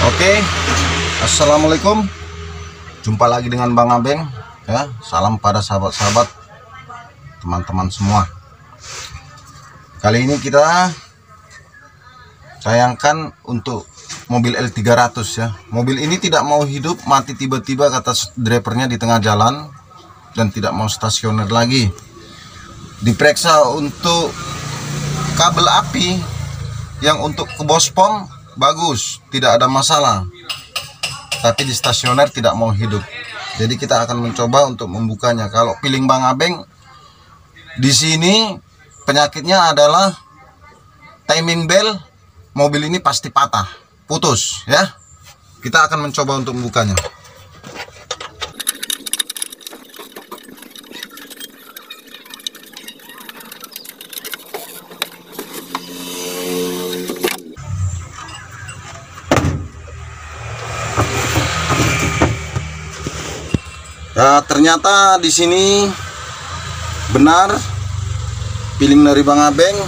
Oke, assalamualaikum. Jumpa lagi dengan Bang Abeng ya. Salam pada sahabat-sahabat, teman-teman semua. Kali ini kita sayangkan untuk mobil L300 ya. Mobil ini tidak mau hidup, mati tiba-tiba kata drivernya di tengah jalan dan tidak mau stasioner lagi. Diperiksa untuk kabel api yang untuk ke bospom bagus, tidak ada masalah. Tapi di stasioner tidak mau hidup. Jadi kita akan mencoba untuk membukanya. Kalau feeling Bang Abeng, di sini penyakitnya adalah timing bell mobil ini pasti patah, putus ya. Kita akan mencoba untuk membukanya. Ya, ternyata di sini benar feeling dari Bang Abeng,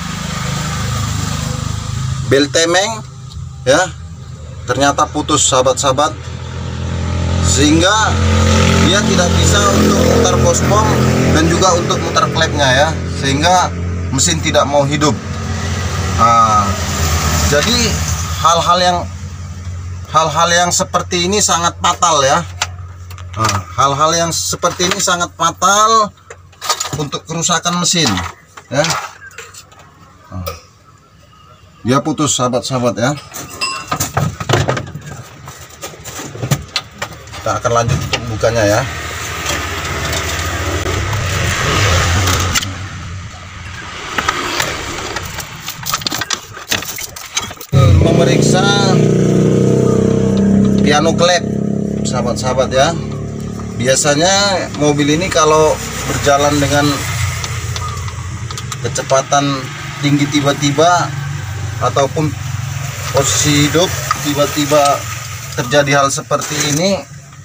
bel temeng ya ternyata putus sahabat-sahabat, sehingga dia tidak bisa untuk mutar bospom dan juga untuk mutar klepnya ya, sehingga mesin tidak mau hidup. Jadi hal-hal yang seperti ini sangat fatal ya. Hal-hal yang seperti ini sangat fatal untuk kerusakan mesin ya. Dia putus sahabat-sahabat ya. Kita akan lanjut untuk membukanya ya. Memeriksa piano klep sahabat-sahabat ya. Biasanya mobil ini kalau berjalan dengan kecepatan tinggi tiba-tiba ataupun posisi hidup tiba-tiba terjadi hal seperti ini,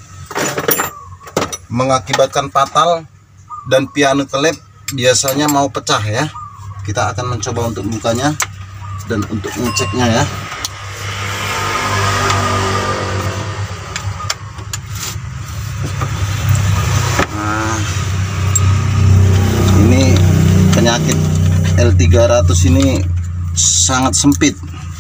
mengakibatkan fatal dan piano klep biasanya mau pecah ya. Kita akan mencoba untuk membukanya dan untuk ngeceknya ya. Penyakit L300 ini sangat sempit.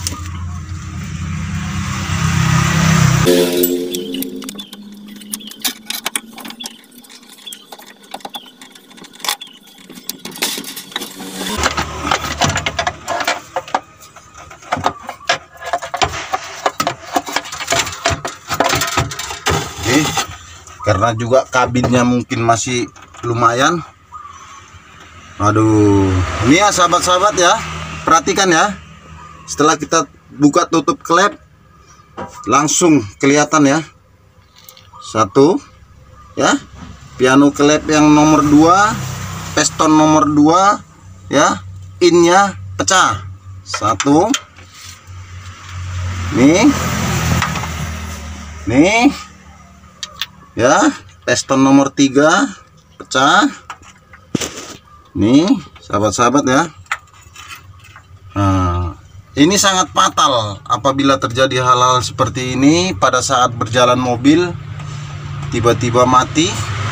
Oke, karena juga kabinnya mungkin masih lumayan. Aduh, ini ya sahabat-sahabat ya, perhatikan ya. Setelah kita buka tutup klep, langsung kelihatan ya. Satu, ya, piano klep yang nomor 2, piston nomor 2, ya, innya pecah. Satu, nih, ya, piston nomor 3 pecah. Nih sahabat-sahabat ya. Ini sangat fatal apabila terjadi hal-hal seperti ini pada saat berjalan mobil tiba-tiba mati.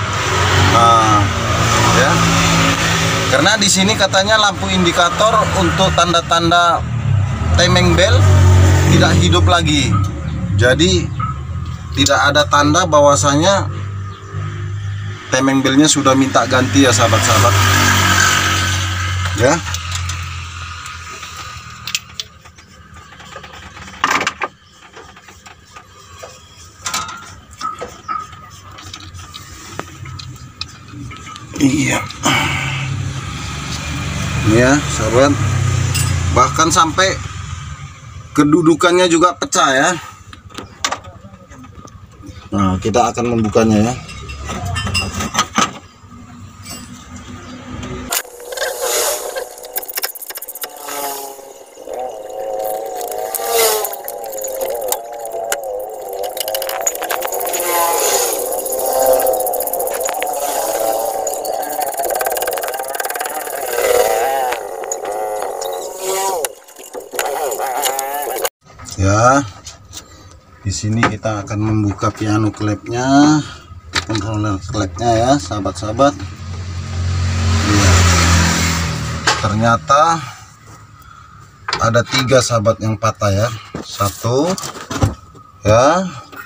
Ya, karena di sini katanya lampu indikator untuk tanda-tanda timing bell tidak hidup lagi. Jadi tidak ada tanda bahwasanya timing bellnya sudah minta ganti ya sahabat-sahabat ya. Iya, ini ya sahabat, bahkan sampai kedudukannya juga pecah ya. Nah, kita akan membukanya ya. Ya, Di sini kita akan membuka piano klepnya, controller klepnya ya, sahabat-sahabat. Ya. Ternyata ada 3 sahabat yang patah ya. 1 ya,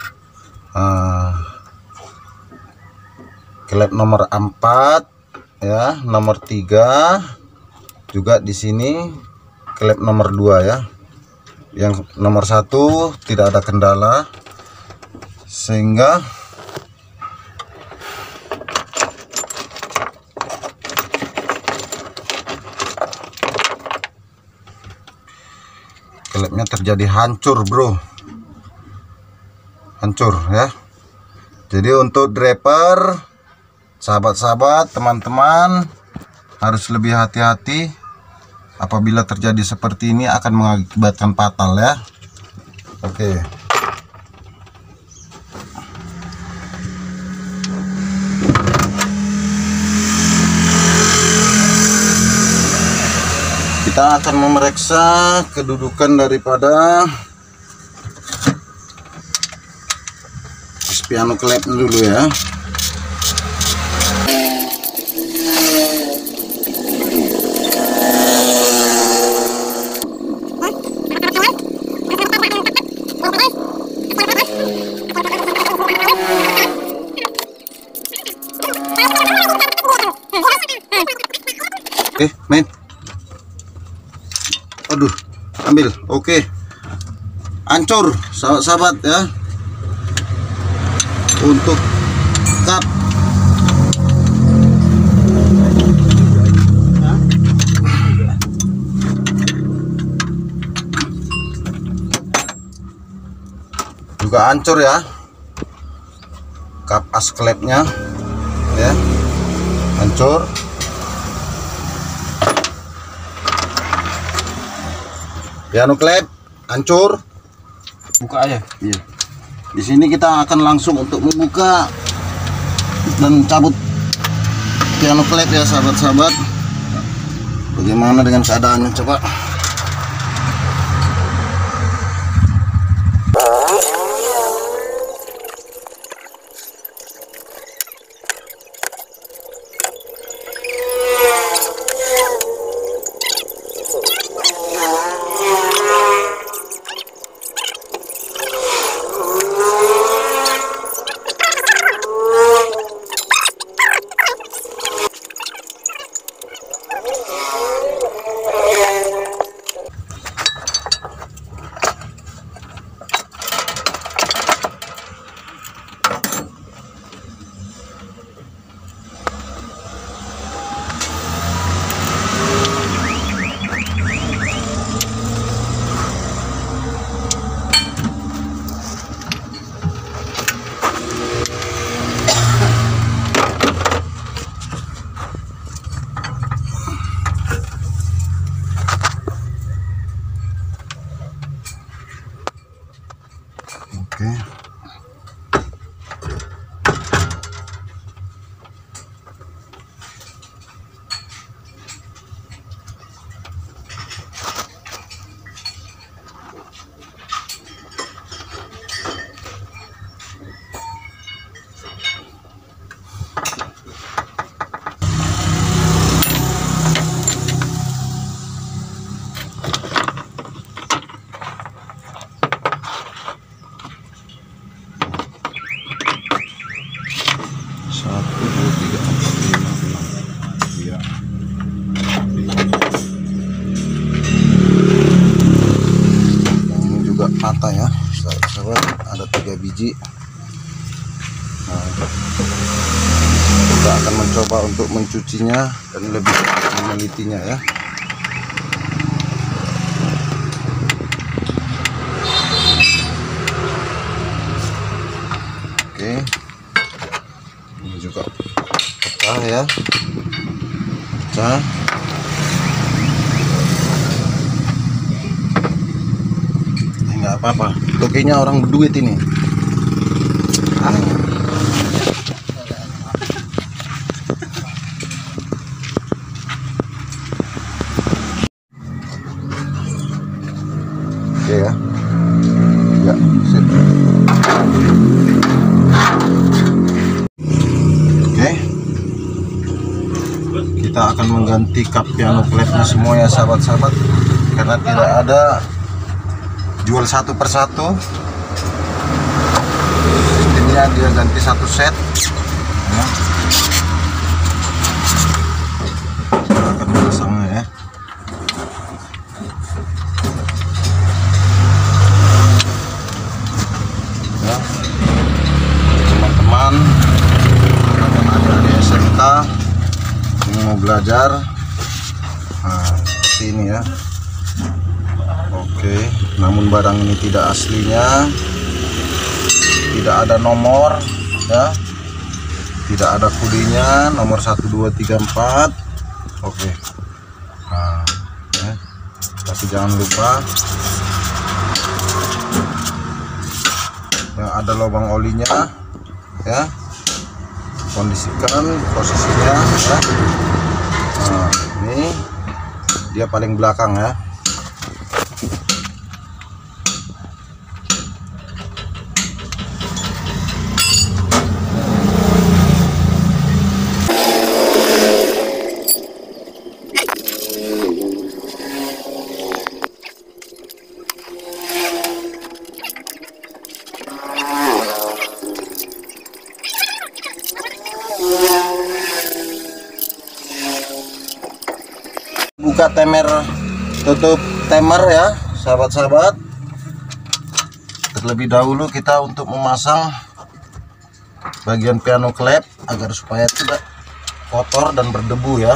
klep nomor 4 ya, nomor 3 juga di sini, klep nomor 2 ya. Yang nomor 1 tidak ada kendala, sehingga klepnya terjadi hancur bro, hancur ya. Jadi untuk driver, sahabat-sahabat, teman-teman harus lebih hati-hati. Apabila terjadi seperti ini akan mengakibatkan fatal ya. Oke. Kita akan memeriksa kedudukan daripada piano klep dulu ya. Oke, main. Aduh, ambil. Oke. Hancur, sahabat-sahabat ya. Untuk kap juga hancur ya, kap as klepnya ya, hancur. Piano klep hancur. Buka aja. Iya. Di sini kita akan langsung untuk membuka dan cabut piano klep ya, sahabat-sahabat. Bagaimana dengan keadaannya, coba. Oke. Patah ya, sahabat, ada 3 biji. Nah, kita akan mencoba untuk mencucinya dan lebih menelitinya ya. Oke, ini juga pecah ya, pecah. Nggak apa-apa, tokinya orang berduit ini. Oke ya. Ya. Sip. Oke, kita akan mengganti kap piano clefnya semua ya sahabat-sahabat, karena tidak ada jual satu persatu. Sistemnya dia ganti satu set ya. Kita akan pasangnya ya. Teman-teman ada di SMK yang mau belajar, nah seperti ini ya. Oke, namun barang ini tidak aslinya, tidak ada nomor ya, tidak ada kodenya, nomor 1 2 3 4. Oke, nah ya. Tapi jangan lupa yang ada lubang olinya ya, kondisikan posisinya ya. Nah ini dia paling belakang ya. Buka timer, tutup timer ya sahabat-sahabat. Terlebih dahulu kita untuk memasang bagian piano clef agar supaya tidak kotor dan berdebu ya.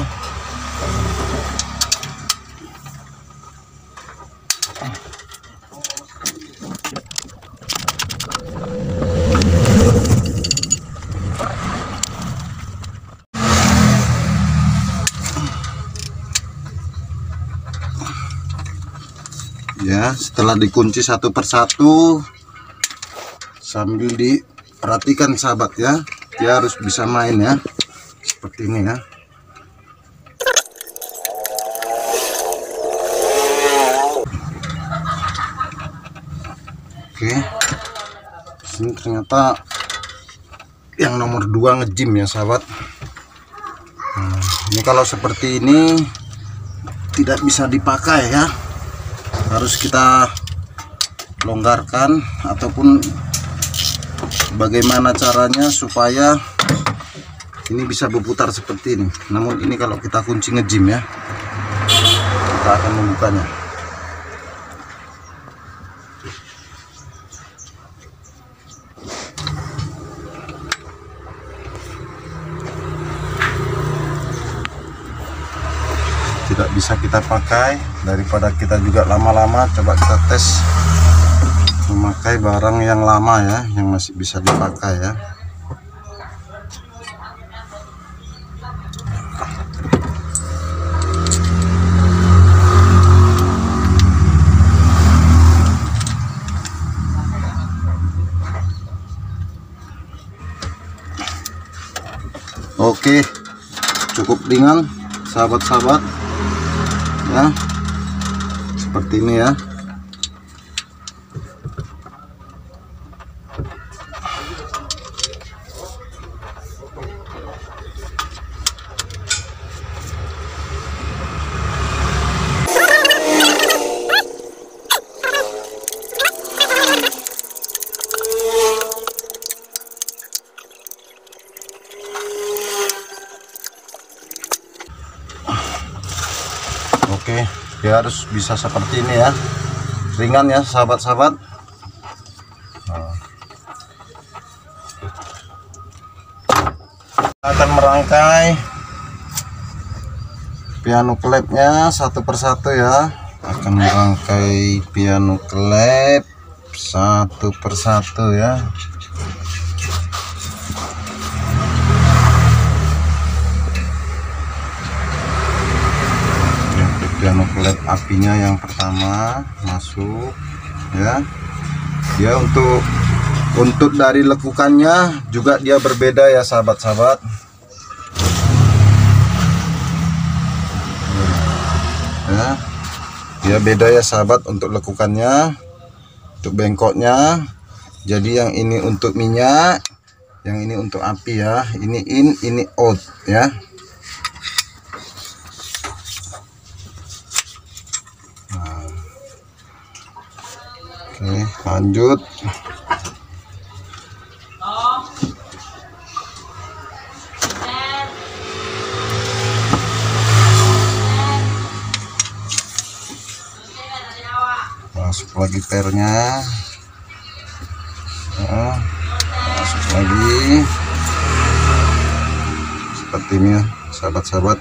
Ya, setelah dikunci satu persatu sambil diperhatikan sahabat ya, dia harus bisa main ya, seperti ini ya. Oke, sini ternyata yang nomor 2 ngejim ya sahabat. Nah, ini kalau seperti ini tidak bisa dipakai ya, harus kita longgarkan ataupun bagaimana caranya supaya ini bisa berputar seperti ini. Namun ini kalau kita kunci ngejim ya, kita akan membukanya. Tidak bisa kita pakai, daripada kita juga lama-lama, coba kita tes memakai barang yang lama ya, yang masih bisa dipakai ya. Oke, cukup ringan sahabat-sahabat ya, seperti ini ya. Oke, dia harus bisa seperti ini ya, ringan ya sahabat-sahabat. Nah, akan merangkai piano clefnya satu persatu ya, akan merangkai piano clef satu persatu ya. Piano clef apinya yang pertama masuk ya. Dia untuk dari lekukannya juga dia berbeda ya sahabat-sahabat. Ya, dia beda ya sahabat untuk lekukannya, untuk bengkoknya Jadi yang ini untuk minyak, yang ini untuk api ya. Ini in, ini out ya. Nah. Oke, lanjut. Masuk lagi pernya. Nah, masuk lagi seperti ini ya sahabat-sahabat.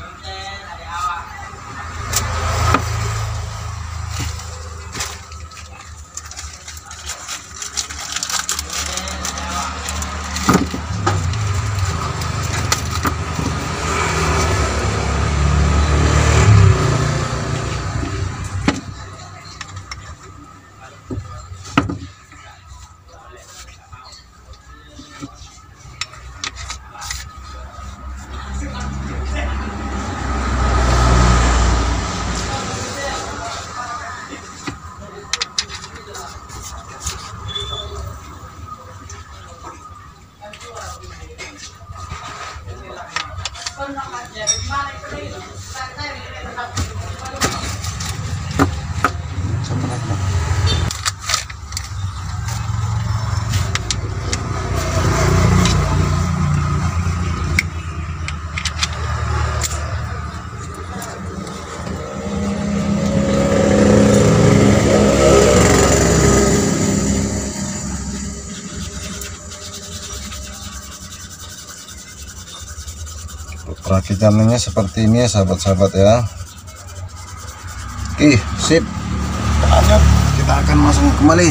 Perakitannya seperti ini ya sahabat-sahabat ya. Oke, sip. Lanjut, kita akan masuk kembali.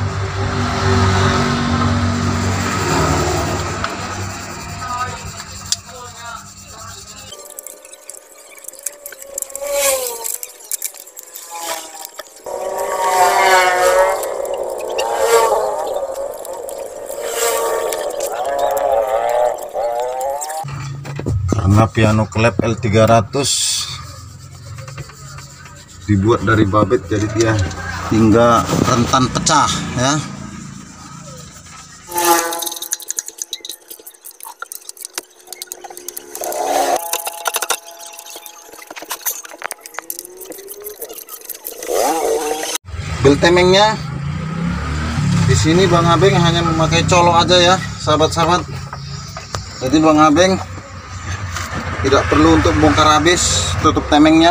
Karena piano klep L300 dibuat dari babet, jadi dia hingga rentan pecah ya. Bel temengnya di sini Bang Abeng hanya memakai colok aja ya sahabat-sahabat. Jadi Bang Abeng tidak perlu untuk bongkar habis tutup temengnya.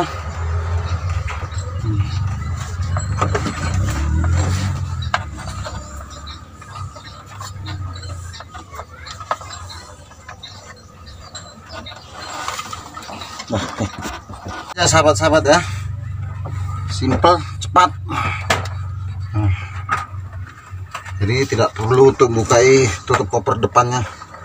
Ya sahabat-sahabat ya, simple, cepat. Jadi tidak perlu untuk bukai tutup koper depannya.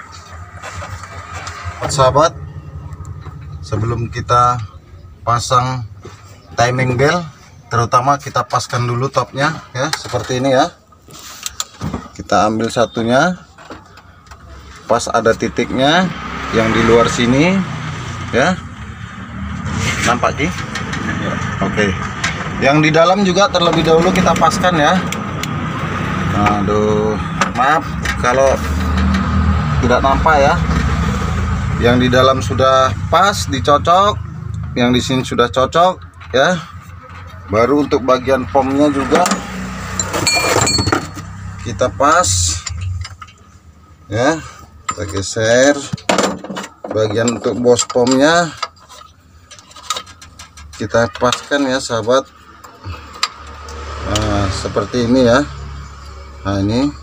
Sahabat, sebelum kita pasang timing bell, terutama kita paskan dulu topnya ya, seperti ini ya. Kita ambil satunya, pas ada titiknya yang di luar sini ya, nampak Ki? Ya. Oke, yang di dalam juga terlebih dahulu kita paskan ya. Aduh, maaf kalau tidak nampak ya. Yang di dalam sudah pas dicocok, yang di sini sudah cocok ya. Baru untuk bagian pomnya juga kita pas ya, kita geser. Bagian untuk bos pomnya kita paskan ya sahabat. Nah, seperti ini ya. Nah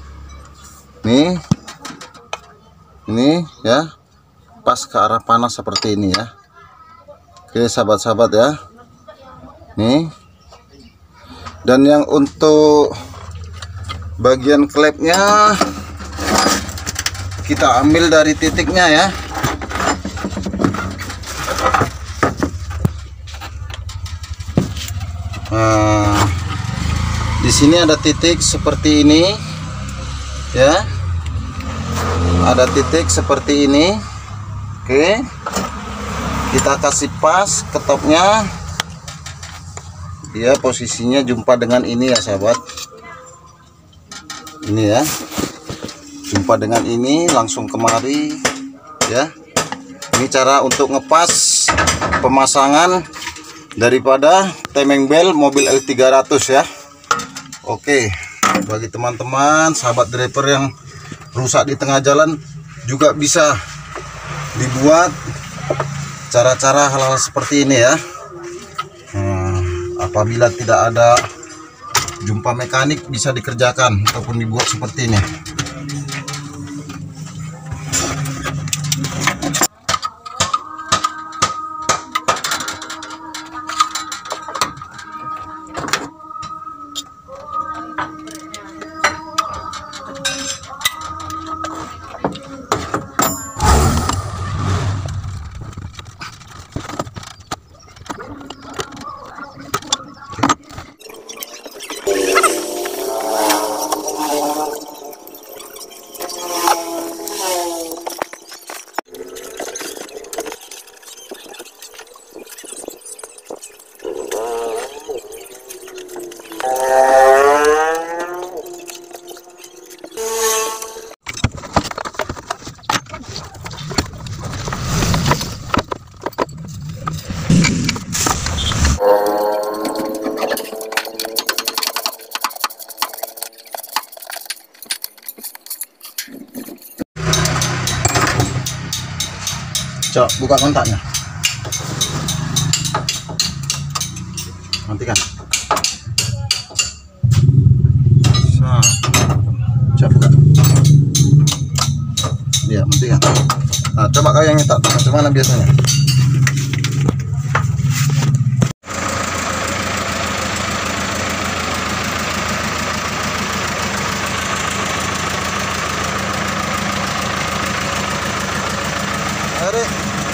ini ya, pas ke arah panas seperti ini ya. Oke sahabat-sahabat ya, nih. Dan yang untuk bagian klepnya kita ambil dari titiknya ya. Nah, di sini ada titik seperti ini ya, ada titik seperti ini. Oke, kita kasih pas ke topnya, dia posisinya jumpa dengan ini ya sahabat. Ini ya, jumpa dengan ini langsung kemari ya. Ini cara untuk ngepas pemasangan daripada timing bell mobil L300 ya. Oke, bagi teman-teman sahabat driver yang rusak di tengah jalan juga bisa dibuat cara-cara hal-hal seperti ini ya. Apabila tidak ada jumpa mekanik bisa dikerjakan ataupun dibuat seperti ini. Coba buka kontaknya. Matikan. Nah, coba buka. Iya, matikan. Nah, coba kau yang nyetak. Macam mana biasanya? Ayo,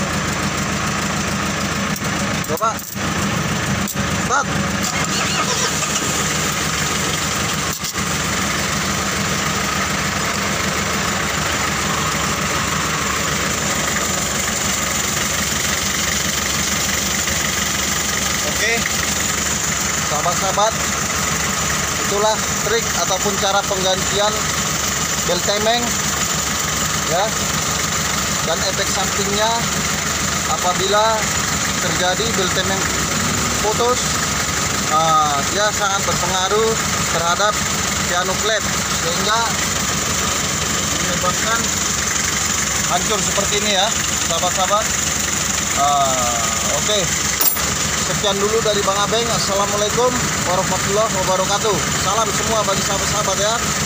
coba start. Oke sahabat-sahabat, itulah trik ataupun cara penggantian bel timing ya. Dan efek sampingnya apabila terjadi bel timing putus, dia sangat berpengaruh terhadap piano plate sehingga menyebabkan hancur seperti ini ya sahabat-sahabat. Oke, sekian dulu dari Bang Abeng. Assalamualaikum warahmatullahi wabarakatuh. Salam semua bagi sahabat-sahabat ya.